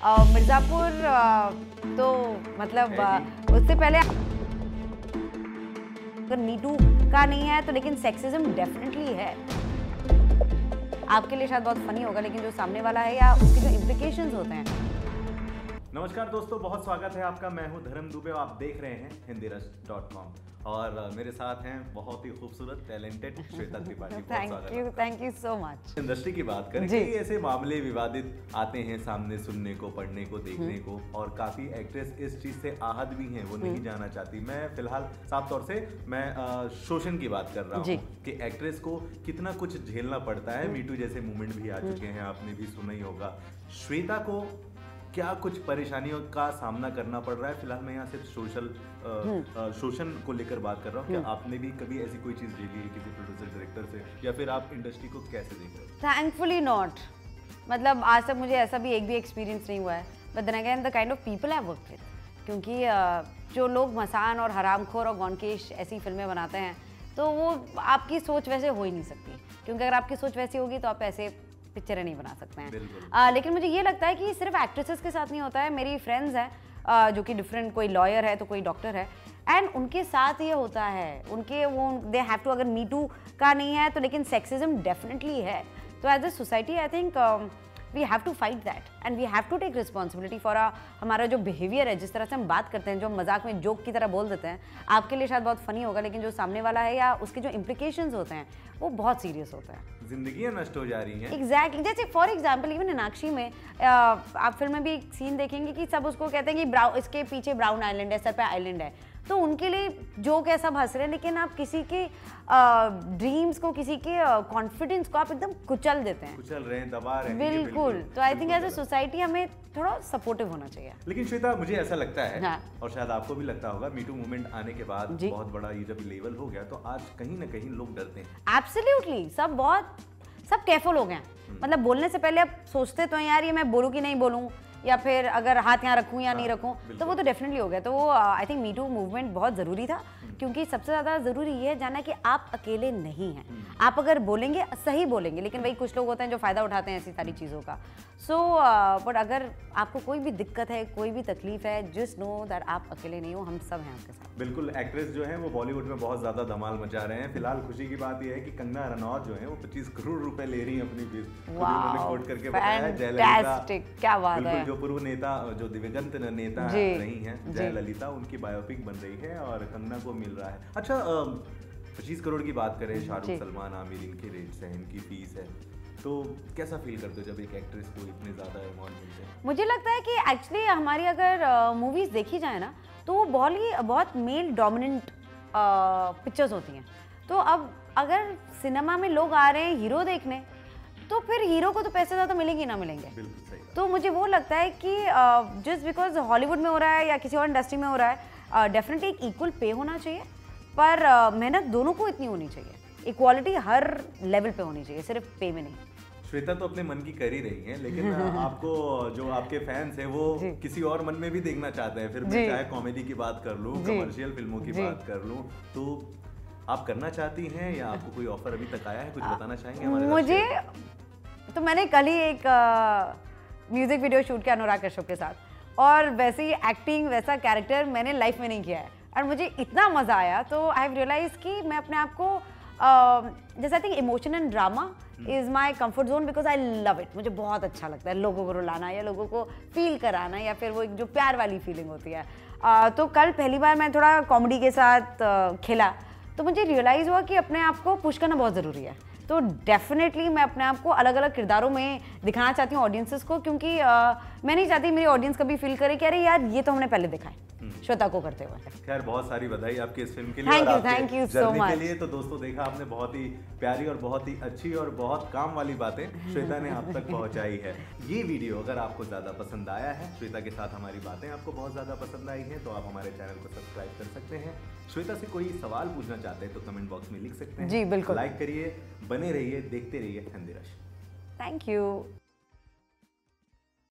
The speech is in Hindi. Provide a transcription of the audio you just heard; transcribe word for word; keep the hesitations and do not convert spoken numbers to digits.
मिर्ज़ापुर तो मतलब उससे पहले अगर मीटू का नहीं है तो लेकिन सेक्सिज्म डेफिनेटली है। आपके लिए शायद बहुत फनी होगा लेकिन जो सामने वाला है या उसके जो इम्प्लिकेशंस होते हैं। नमस्कार दोस्तों, बहुत स्वागत है आपका। मैं हूं धर्म दुबे और आप देख रहे हैं हिंदी रश डॉट कॉम और मेरे साथ हैं बहुत ही खूबसूरत talented Shweta Tripathi. Thank you thank you so much. Industry की बात करें, कई ऐसे मामले विवादित आते हैं सामने, सुनने को, पढ़ने को, देखने को, और काफी एक्ट्रेस इस चीज से आहत भी हैं, वो नहीं जाना चाहती। मैं फिलहाल साफ तौर से मैं शोषण की बात कर रहा हूँ कि एक्ट्रेस को कितना कुछ झेलना पड़ता है। मीटू जैसे मूवमेंट भी आ चुके हैं, आपने भी सुना ही होगा। श्वेता को क्या कुछ परेशानियों का सामना करना पड़ रहा है? फिलहाल मैं यहाँ सिर्फ सोशल शोषण को लेकर बात कर रहा हूँ। क्या आपने भी कभी ऐसी कोई चीज झेली है किसी प्रोड्यूसर डायरेक्टर से, या फिर आप इंडस्ट्री को कैसे देख रहे हो? Thankfully not. मतलब आज तक मुझे ऐसा भी एक भी एक्सपीरियंस नहीं हुआ है। But then again the kind of people I work with, क्योंकि uh, जो लोग मसान और हरामखोर और गौनकेश ऐसी फिल्में बनाते हैं तो वो आपकी सोच वैसे हो ही नहीं सकती, क्योंकि अगर आपकी सोच वैसी होगी तो आप ऐसे पिक्चरें नहीं बना सकते हैं। आ, लेकिन मुझे ये लगता है कि सिर्फ एक्ट्रेसेस के साथ नहीं होता है। मेरी फ्रेंड्स हैं जो कि डिफरेंट, कोई लॉयर है तो कोई डॉक्टर है, एंड उनके साथ ये होता है। उनके वो दे हैव टू, अगर मीटू का नहीं है तो लेकिन सेक्सिज्म डेफिनेटली है। तो as a society I think we have to fight that and we have to take responsibility for हमारा जो बिहेवियर है, जिस तरह से हम बात करते हैं, जो मजाक में जोक की तरह बोल देते हैं। आपके लिए शायद बहुत फनी होगा लेकिन जो सामने वाला है या उसके जो इम्प्लिकेशंस होते हैं वो बहुत सीरियस होता है। जिंदगियां नष्ट हो जा रही हैं। एग्जैक्टली। जैसे फॉर एग्जाम्पल इवन मीनाक्षी में आप फिल्म में भी एक सीन देखेंगे कि सब उसको कहते हैं कि ब्राउ इसके पीछे ब्राउन आइलैंड है, सर पे आइलैंड है, तो उनके लिए जोक ऐसा हंस रहे हैं, लेकिन आप किसी के ड्रीम्स को, किसी के कॉन्फिडेंस को आप एकदम कुचल देते हैं, कुचल रहे हैं, दबा रहे हैं। बिल्कुल। तो I think as a society हमें थोड़ा सपोर्टिव होना चाहिए। लेकिन श्वेता, मुझे ऐसा लगता है, हाँ। और शायद आपको भी लगता होगा, मीटू मूवमेंट आने के बाद बहुत बड़ा ये जब लेवल हो गया तो आज कहीं ना कहीं लोग डरते हैं। एब्सोल्युटली। सब बहुत सब केयरफुल हो गए हैं। मतलब बोलने से पहले अब सोचते तो हैं यार ये मैं बोलूँ कि नहीं बोलूँ, या फिर अगर हाथ यहाँ रखूँ या नहीं रखूँ, तो वो तो डेफिनेटली हो गया। तो वो आई थिंक मीटू मूवमेंट बहुत ज़रूरी था, क्योंकि सबसे ज़्यादा ज़रूरी ये है जानना कि आप अकेले नहीं हैं। आप अगर बोलेंगे, सही बोलेंगे, लेकिन वही कुछ लोग होते हैं जो फ़ायदा उठाते हैं ऐसी सारी चीज़ों का। सो so, बट uh, अगर आपको कोई भी दिक्कत है, कोई भी तकलीफ है, जस्ट नो दैट आप अकेले नहीं हो, हम सब हैं आपके साथ। बिल्कुल। एक्ट्रेस जो है वो बॉलीवुड में बहुत ज़्यादा धमाल मचा रहे हैं। फिलहाल खुशी की बात यह है कि कंगना रनौत जो है वो पच्चीस करोड़ रुपए ले रही हैं अपनी फीस। उन्होंने कोट करके बताया है। जयललिता, क्या बात है, जो पूर्व नेता, जो दिवंगत नेता रही हैं, जयललिता, उनकी बायोपिक बन रही है और कंगना को मिल रहा है। अच्छा, पच्चीस करोड़ की बात करें, शाहरुख, सलमान, आमिर, इनके रेट्स हैं, इनकी फीस है, तो कैसा फील करते हो जब एक एक्ट्रेस को इतने ज़्यादा अमाउंट मिलते हैं? मुझे लगता है कि एक्चुअली हमारी अगर मूवीज़ देखी जाए ना तो वो बहुत ही बहुत मेल डोमिनेंट पिक्चर्स होती हैं। तो अब अगर सिनेमा में लोग आ रहे हैं हीरो देखने, तो फिर हीरो को तो पैसे ज़्यादा मिलेंगे ना मिलेंगे। बिल्कुल सही। तो मुझे वो लगता है कि जस्ट बिकॉज हॉलीवुड में हो रहा है या किसी और इंडस्ट्री में हो रहा है, डेफिनेटली एक इक्वल पे होना चाहिए, पर uh, मेहनत दोनों को इतनी होनी चाहिए। इक्वालिटी हर लेवल पे होनी चाहिए, सिर्फ पे में नहीं। श्वेता तो अपने मन की कर ही रही हैं, लेकिन आपको जो आपके फैंस हैं वो किसी और मन में भी देखना चाहते हैं। फिर मैं चाहे कॉमेडी की बात कर लूं, कमर्शियल फिल्मों की बात कर लूं, तो आप करना चाहती हैं या आपको कोई ऑफर अभी तक आया है? कुछ बताना चाहेंगे हमारे? मुझे तो मैंने कल ही एक म्यूजिक वीडियो शूट किया अनुराग कश्यप के साथ, और वैसे ही एक्टिंग, वैसा कैरेक्टर मैंने लाइफ में नहीं किया है, और मुझे इतना मज़ा आया। तो आई हैव रियलाइज कि मैं अपने आप को जैसे I think emotion and drama is my comfort zone, because I love it. मुझे बहुत अच्छा लगता है लोगों को रुलाना या लोगों को फील कराना, या फिर वो एक जो प्यार वाली फीलिंग होती है। uh, तो कल पहली बार मैं थोड़ा कॉमेडी के साथ uh, खेला, तो मुझे रियलाइज़ हुआ कि अपने आप को पुश करना बहुत ज़रूरी है। तो डेफिनेटली मैं अपने आप को अलग अलग किरदारों में दिखाना चाहती हूँ ऑडियंसेस को, क्योंकि uh, मैं नहीं चाहती मेरी ऑडियंस कभी फील करे कि अरे यार ये तो हमने पहले देखा है श्वेता को करते हुए। खैर, बहुत सारी बधाई आपके इस फिल्म के लिए। Thank you thank you so much के लिए। तो दोस्तों, देखा आपने, बहुत ही प्यारी और बहुत ही अच्छी और बहुत काम वाली बातें श्वेता ने आप तक पहुंचाई है। ये वीडियो अगर आपको ज्यादा पसंद आया है, श्वेता के साथ हमारी बातें आपको बहुत ज्यादा पसंद आई हैं, तो आप हमारे चैनल को सब्सक्राइब कर सकते हैं। श्वेता से कोई सवाल पूछना चाहते हैं तो कमेंट बॉक्स में लिख सकते हैं। जी बिल्कुल। लाइक करिए, बने रहिए, देखते रहिए हिंदी रश। Thank you.